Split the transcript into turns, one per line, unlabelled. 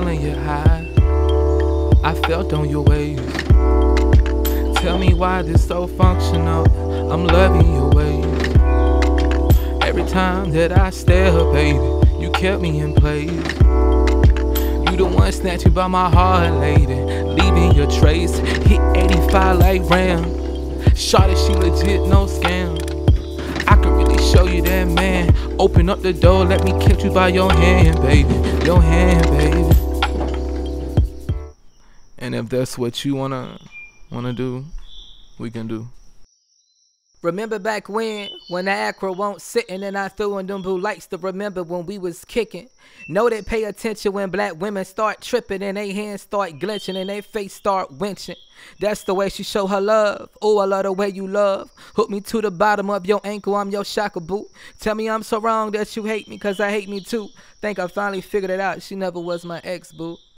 feeling your high, I felt on your ways. Tell me why this so functional, I'm loving your ways. Every time that I stare, baby, you kept me in place. You the one snatching by my heart, lady, leaving your trace. Hit 85 like Ram. Shawty, she legit, no scam. I could really show you that man. Open up the door, let me catch you by your hand, baby. Your hand, baby. And if that's what you wanna do, we can do.
Remember back when the acro won't sitting and I threw in them blue lights to remember when we was kicking. Know they pay attention when black women start tripping and they hands start glitching and they face start winching. That's the way she show her love. Oh, I love the way you love. Hook me to the bottom of your ankle, I'm your shaka boot. Tell me I'm so wrong that you hate me, cause I hate me too. Think I finally figured it out, she never was my ex, boo.